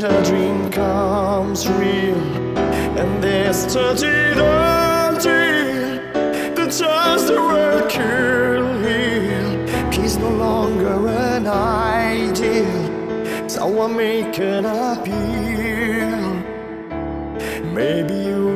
her dream comes real, and there's 30 dirty the chance the world could heal. Peace no longer an ideal, someone make an appeal. Maybe you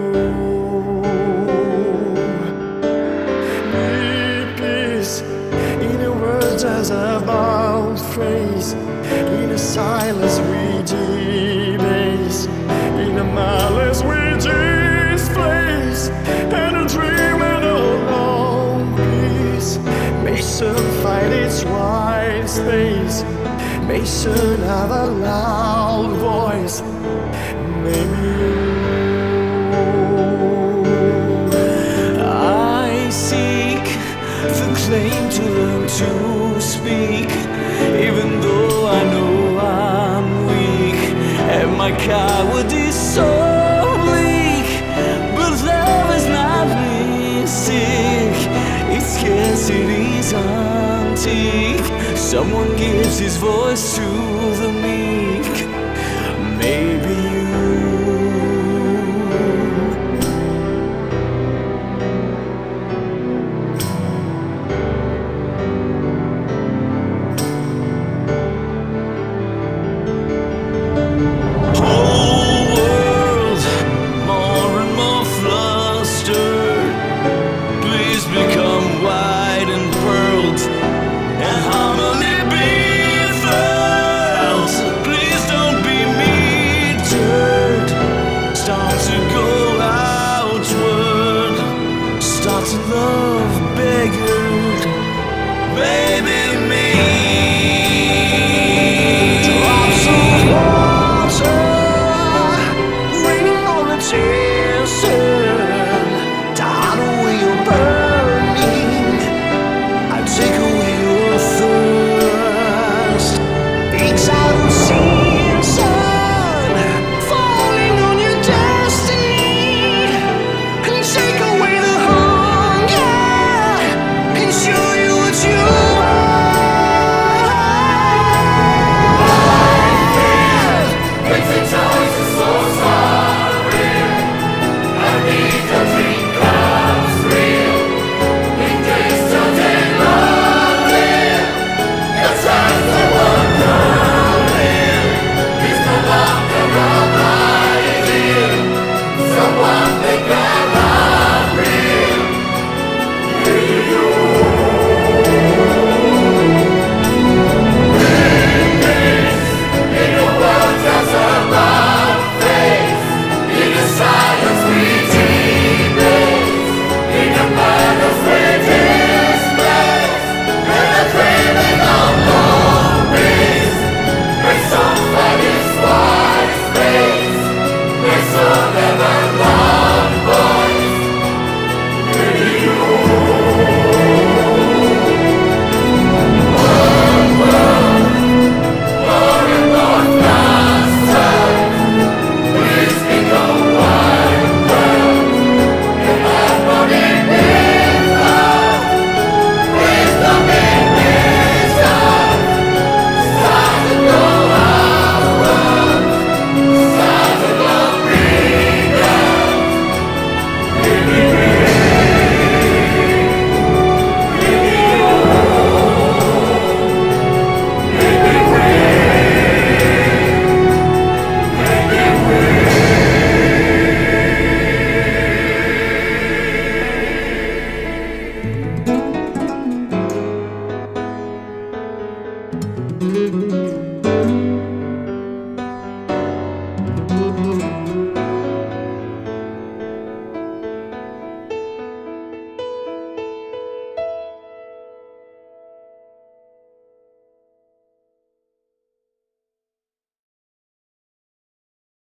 need peace in a world that's about phrase, in a silence we debase, in a malice we displace, and a dream and a long peace may soon find its right space, may soon have a loud voice. Maybe I seek the claim to learn to speak, even though I know I'm weak, and my coward is so bleak. But love is not mystic, its scarcity's antique. Someone gives his voice to the